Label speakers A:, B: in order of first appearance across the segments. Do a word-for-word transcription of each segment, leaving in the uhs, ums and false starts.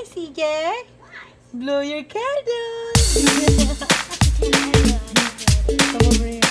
A: C J. Blow your candle. Come over here.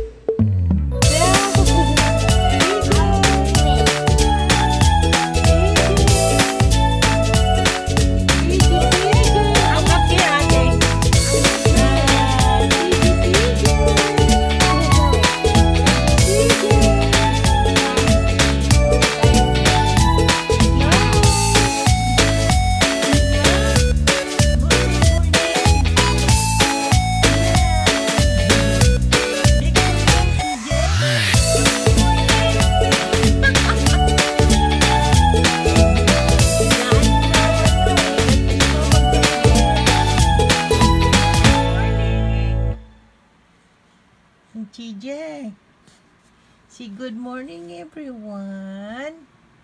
A: C J, say good morning, everyone.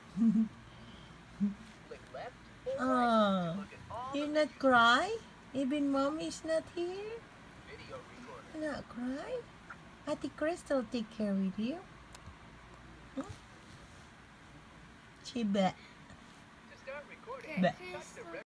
A: Oh, you not cry? Even mommy is not here? You not cry? Ate Crystal take care with you? Hmm? She bet. Bet.